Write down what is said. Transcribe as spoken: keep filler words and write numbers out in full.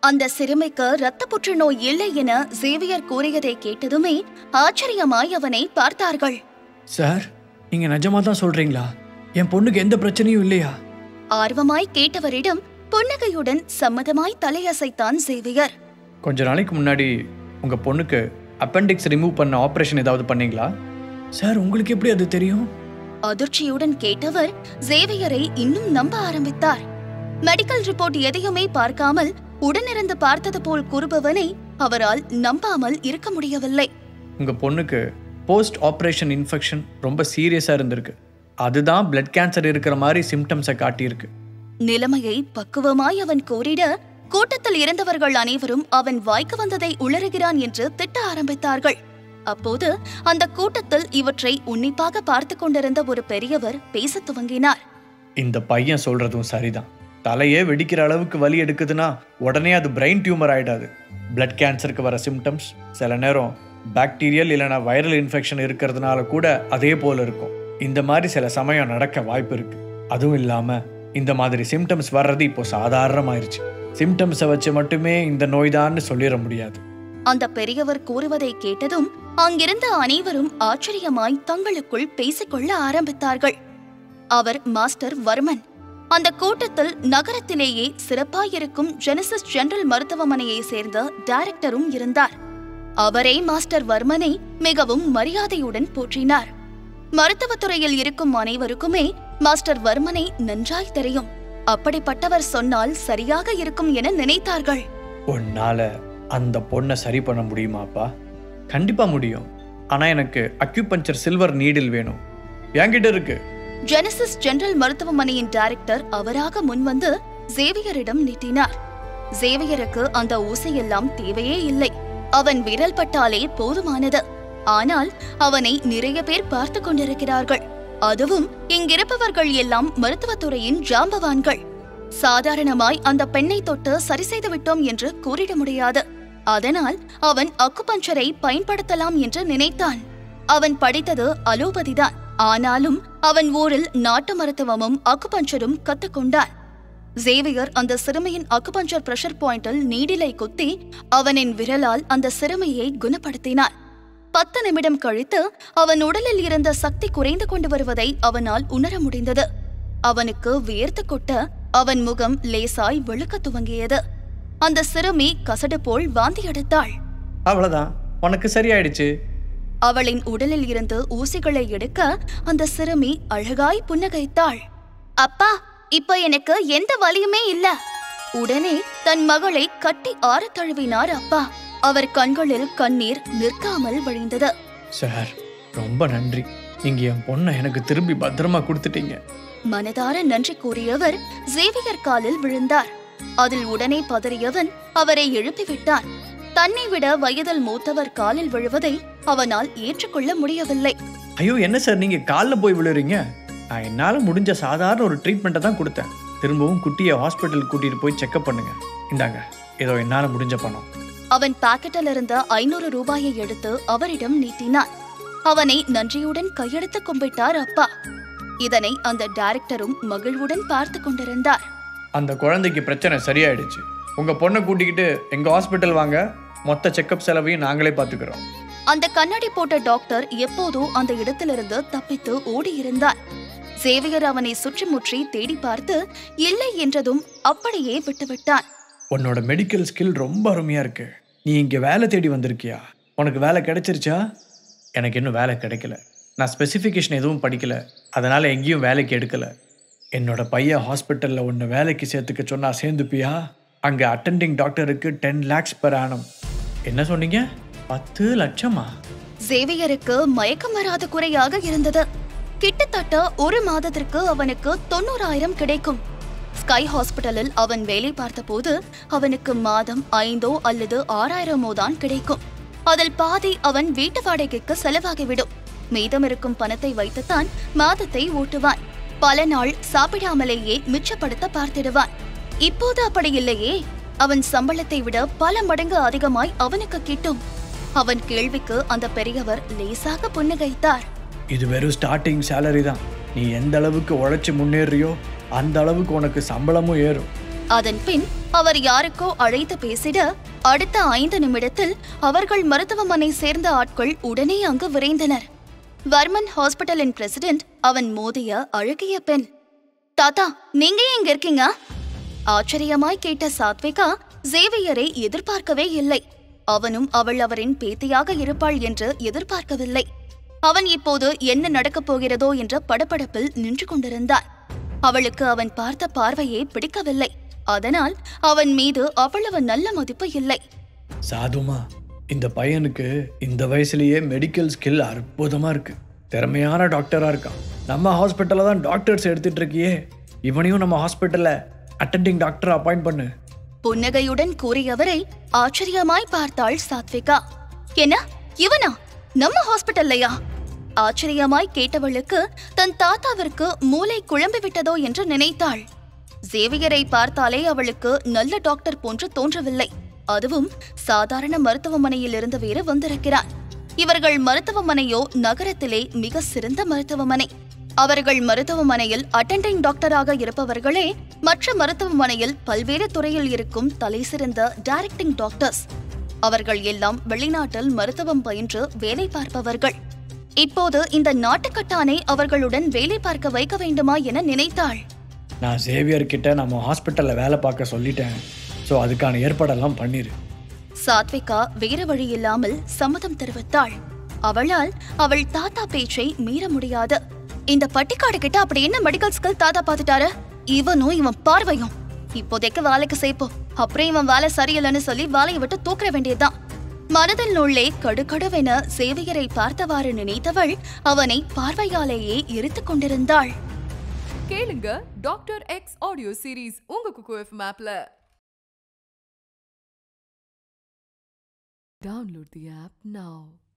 அந்த சிறுமிக்கு இரத்த புற்றுநோய் இல்லை என சேவியர் கூறியதை கேட்டதுமே ஆச்சரியமாய் அவனை பார்த்தார்கள். சார், நீங்க நிஜமா தான் சொல்றீங்களா? என் பொண்ணுக்கு எந்த பிரச்சனையும் இல்லையா? ஆர்வமாய் கேட்டவரிடம் புன்னகையுடன் சம்மதமாய் தலையசைத்தான் சேவியர். கொஞ்ச நாளைக்கு முன்னாடி உங்க பொண்ணுக்கு அப்பெண்டிக்ஸ் ரிமூவ் பண்ண ஆபரேஷன் ஏதாவது பண்ணீங்களா? சார், உங்களுக்கு எப்படி அது தெரியும்? அதிர்ச்சியுடன் கேட்டவர் சேவியரை இன்னும் நம்ப ஆரம்பித்தார். மெடிக்கல் ரிப்போர்ட் எதையுமே பார்க்காமல் உடனிருந்து பார்த்தது போல் கூறுபவனை அவரால் நம்பாமல் இருக்க முடியவில்லை. உங்க பொண்ணுக்கு போஸ்ட் ஆபரேஷன் இன்ஃபெக்ஷன் ரொம்ப சீரியஸா இருந்திருக்கு. அதுதான் பிளட் கேன்சர் இருக்கிற மாதிரி சிம்டம்ஸை காட்டியிருக்கு. நிலைமையை பக்குவமாய் அவன் கூறிட கூட்டத்தில் இருந்தவர்கள் அனைவரும் அவன் வாய்க்கு வந்ததை உளறுகிறான் என்று திட்ட ஆரம்பித்தார்கள். அப்போது அந்த கூட்டத்தில் இவற்றை உன்னிப்பாக பார்த்து கொண்டிருந்த ஒரு பெரியவர் பேச துவங்கினார். இந்த பையன் சொல்றதும் சரிதான். தலையே வெடிக்கிற அளவுக்கு வலி எடுக்குதுன்னா உடனே அது பிரெயின் டியூமர் ஆயிடாது. பிளட் கேன்சருக்கு வர சிம்டம்ஸ் சில நேரம் பாக்டீரியல் இல்லைனா வைரல் இன்ஃபெக்ஷன் இருக்கிறதுனால கூட அதே போல இருக்கும். இந்த மாதிரி சில சமயம் நடக்க வாய்ப்பு இருக்கு. அதுவும் இல்லாம இந்த மாதிரி சிம்டம்ஸ் வர்றது இப்போ சாதாரணமாயிருச்சு. சிம்டம்ஸை வச்சு மட்டுமே இந்த நோய்தான்னு சொல்லிட முடியாது. அந்த பெரியவர் கூறுவதை கேட்டதும் அங்கிருந்த அனைவரும் ஆச்சரியமாய் தங்களுக்குள் பேசிக்கொள்ள ஆரம்பித்தார்கள். அவர் மாஸ்டர் வர்மன். அந்த கூட்டத்தில் நகரத்திலேயே சிறப்பாயிருக்கும் ஜெனசிஸ் ஜெனரல் மருத்துவமனையை சேர்ந்த டைரக்டரும் இருந்தார். அவரே மாஸ்டர் வர்மனை மிகவும் மரியாதையுடன் போற்றினார். மருத்துவத்துறையில் இருக்கும் அனைவருக்குமே மாஸ்டர் வர்மனை நன்றாய் தெரியும். அப்படிப்பட்டவர் சொன்னால் சரியாக இருக்கும் என நினைத்தார்கள். உன்னால அந்த பொண்ணை சரி பண்ண முடியுமாப்பா? கண்டிப்பா முடியும். ஆனா எனக்கு அக்யூபஞ்சர் சில்வர் நீடில் வேணும். என்கிட்ட இருக்கு. ஜெனசிஸ் ஜெனரல் மருத்துவமனையின் டைரக்டர் அவராக முன்வந்து சேவியரிடம் நீட்டினார். சேவியருக்கு அந்த ஊசையெல்லாம் தேவையே இல்லை. அவன் விரல் பட்டாலே போதுமானது. ஆனால் அவனை நிறைய பேர் பார்த்து கொண்டிருக்கிறார்கள். அதுவும் இங்கிருப்பவர்கள் எல்லாம் மருத்துவத்துறையின் ஜாம்பவான்கள். சாதாரணமாய் அந்த பெண்ணை தொட்டு சரி செய்து விட்டோம் என்று கூறிட முடியாது. அதனால் அவன் அக்குபஞ்சரை பயன்படுத்தலாம் என்று நினைத்தான். அவன் படித்தது அலோபதிதான். ஆனாலும் அவன் ஊரில் நாட்டு மருத்துவமும் அக்குபஞ்சரும் கத்துக்கொண்டான். சேவியர் அந்த சிறுமியின் அக்குபஞ்சர் பிரஷர் பாயிண்டில் நீடிலை குத்தி அவனின் விரலால் அந்த சிறுமியை குணப்படுத்தினான். பத்து நிமிடம் கழித்து அவன் உடலில் இருந்த சக்தி குறைந்து கொண்டு வருவதை அவனால் உணர முடிந்தது. அவனுக்கு வியர்த்து கொட்ட அவன் முகம் லேசாய் வெளுக்க துவங்கியது. அந்த சிறுமி கசடு போல் வாந்தி எடுத்தாள். அவ்வளவுதான், உனக்கு சரியாயிடுச்சு. அவளின் உடலில் இருந்து ஊசிகளை எடுக்க அந்த சிறுமி அழகாய் புன்னகைத்தாள். அப்பா, இப்ப எனக்கு எந்த வலியுமே இல்ல. உடனே தன் மகளை கட்டி ஆற தழுவினார் அப்பா. அவர் கண்களில் கண்ணீர் நிற்காமல் வழிந்தது. சார், ரொம்ப நன்றி. நீங்க என் பொண்ணை எனக்கு திரும்பி பத்திரமா கொடுத்துட்டீங்க. மனதார நன்றி கூறியவர் சேவியர் காலில் விழுந்தார். அதில் உடனே பதறியவன் அவரை எழுப்பிவிட்டான். தன்னை விட வயதில் மூத்தவர் காலில் விழுவதை அவனால் ஏற்றுக்கொள்ள முடியவில்லை. ஐயோ, என்ன சார் நீங்க காலில் போய் விழுறீங்க? நான் என்னால முடிஞ்ச சாதாரண ஒரு ட்ரீட்மெண்ட்டை தான் கொடுத்தேன். திரும்பவும் குட்டியை ஹாஸ்பிட்டல் கூட்டிட்டு போய் செக்அப் பண்ணுங்க. இந்தாங்க, ஏதோ என்னால முடிஞ்ச பணம். அவன் பாக்கெட்டில் இருந்த ஐநூறு ரூபாயை எடுத்து அவரிடம் நீட்டினான். அவனை நன்றியுடன் கையெடுத்து கும்பிட்டார் அப்பா. இதனை அந்த டைரக்டரும் மகிழ்வுடன் பார்த்து கொண்டிருந்தார். அந்த குழந்தைக்கு பிரச்சனை சரியாயிடுச்சு. உங்க பொண்ணை கூட்டிக்கிட்டு எங்க ஹாஸ்பிட்டல் வாங்க. மொத்த செக்அப் செலவையும் நாங்களே பாத்துக்கிறோம். அந்த கண்ணாடி போட்ட டாக்டர் எப்போதோ அந்த இடத்திலிருந்து தப்பித்து ஓடி இருந்தார். சேவியர் அவனை சுற்றி முற்றி தேடி பார்த்து இல்லை என்றதும் அப்படியே விட்டுவிட்டான். உன்னோட மெடிக்கல் ஸ்கில் ரொம்ப அருமையா இருக்கு. நீ இங்க வேலை தேடி வந்திருக்கியா? உனக்கு வேலை கிடைச்சிருச்சா? எனக்கு இன்னும் வேலை கிடைக்கல. நான் ஸ்பெசிஃபிகேஷன் எதுவும் படிக்கல. அதனால எங்கேயும் வேலைக்கு எடுக்கல. என்னோட பையன் ஹாஸ்பிட்டல்ல உன்னை வேலைக்கு சேர்த்துக்க சொன்னா சேர்ந்துப்பியா? அங்க அட்டெண்டிங் டாக்டருக்கு டென் லேக்ஸ் பெர் ஆனம். என்ன சொன்னீங்க? பத்து லட்சமா? சேவியருக்கு மயக்கம் வராத குறையாக இருந்தது. கிட்டத்தட்ட ஒரு மாதத்திற்கு அவனுக்கு தொண்ணூறாயிரம் கிடைக்கும். ஸ்கை ஹாஸ்பிட்டலில் அவன் வேலை பார்த்த போது அவனுக்கு மாதம் ஐந்தோ அல்லது ஆறாயிரமோ தான் கிடைக்கும். அதில் பாதி அவன் வீட்டு வாடகைக்கு செலவாகிவிடும். மீதம் இருக்கும் பணத்தை வைத்துத்தான் மாதத்தை ஓட்டுவான். பல நாள் சாப்பிடாமலேயே மிச்சப்படுத்த பார்த்திடுவான். இப்போது அப்படி இல்லையே. அவன் சம்பளத்தை விட பல மடங்கு அதிகமாய் அவனுக்கு கிட்டும். அவன் கேள்விக்கு அந்த பெரியவர் லேசாக புன்னகைத்தார். இது வெறும் ஸ்டார்டிங் சேலரி தான். நீ எந்த அளவுக்கு உழைச்சு முன்னேறியோ அந்த அளவுக்கு உனக்கு சம்பளமும் ஏறும். அதன் பின் அவர் யாருக்கோ அழைத்து பேசிட அடுத்த ஐந்து நிமிடத்தில் அவர்கள் மருத்துவமனை சேர்ந்த ஆட்கள் உடனே அங்கு விரைந்தனர். வர்மன் ஹாஸ்பிட்டலின் பிரசிடென்ட் அவன் மோதிய அழகிய பெண். தாத்தா, நீங்க எங்க இருக்கீங்க? ஆச்சரியமாய் கேட்ட சாத்விகா சேவியரை எதிர்பார்க்கவே இல்லை. அவனும் அவள் அவரின் பேத்தியாக இருப்பாள் என்று எதிர்பார்க்கவில்லை. அவன் இப்போது என்ன நடக்கப் போகிறதோ என்ற படபடப்பில் நின்று கொண்டிருந்தான். அவளுக்கு அவன் பார்த்த பார்வையே பிடிக்கவில்லை. அதனால் அவன் மீது அவ்வளவு நல்ல மதிப்பு இல்லை. சாதுமா, இந்த பையனுக்கு இந்த வயசுலயே மெடிக்கல் ஸ்கில் அற்புதமா இருக்கு. திறமையான டாக்டரா இருக்கான். நம்ம ஹாஸ்பிட்டல்ல தான் டாக்டர்ஸ் எடுத்துட்டு இருக்கியே, இவனையும் நம்ம ஹாஸ்பிட்டல்ல அட்டெண்டிங் டாக்டர் அப்பாயிண்ட் பண்ணு. புன்னகையுடன் கூறியவரை ஆச்சரியமாய் பார்த்தாள் சாத்விகா. என்ன, இவனா நம்ம ஹாஸ்பிட்டல்லையா? ஆச்சரியமாய் கேட்டவளுக்கு தன் தாத்தாவிற்கு மூளை குழம்பி விட்டதோ என்று நினைத்தாள். சேவியரை பார்த்தாலே அவளுக்கு நல்ல டாக்டர் போன்று தோன்றவில்லை. அதுவும் சாதாரண மருத்துவமனையில் இருந்து வேறு வந்திருக்கிறான். இவர்கள் மருத்துவமனையோ நகரத்திலே மிக சிறந்த மருத்துவமனை. அவர்கள் மருத்துவமனையில் அட்டெண்டிங் டாக்டராக இருப்பவர்களே மற்ற மருத்துவமனையில் பல்வேறு துறையில் இருக்கும் தலை சிறந்த டைரக்டிங் டாக்டர்ஸ். அவர்கள் எல்லாம் வெளிநாட்டில் மருத்துவம் பயின்று வேலை பார்ப்பவர்கள். இப்போது இந்த நாட்டுக்கட்டானை அவர்களுடன் வேலை பார்க்க வைக்க வேண்டுமா என நினைத்தாள். நான் சேவியர் கிட்ட நம்ம ஹாஸ்பிட்டல்ல வேலை பார்க்க சொல்லிட்டேன். சோ அதுக்கான ஏற்பாடெல்லாம் பண்ணிரு. சாத்விகா வேறு வழி இல்லாமல் சம்மதம் தெரிவித்தாள். அவளால் அவள் தாத்தா பேச்சை மீற முடியாது. இந்த பட்டிக்காடு கிட்ட அப்படி என்ன மெடிக்கல் ஸ்கில் தாத்தா பார்த்துட்டாரு? இவனும் இவன் பார்வையும் இப்போதைக்கு வேலைக்கு சேர்ப்போ, அப்புறம் இவன் வேலை சரியில்லைன்னு சொல்லி வேலையை விட்டு தூக்கிற வேண்டியதுதான். மனதில் உள்ளே கடுகடுவென சேவியரை பார்த்தவாறு நினைத்தவள் அவனை பார்வையாலேயே எரித்துக் கொண்டிருந்தாள். கேளுங்க டாக்டர் எக்ஸ் ஆடியோ சீரீஸ் உங்க குக்கு எஃப்எம் ஆப்ல. Download the app now.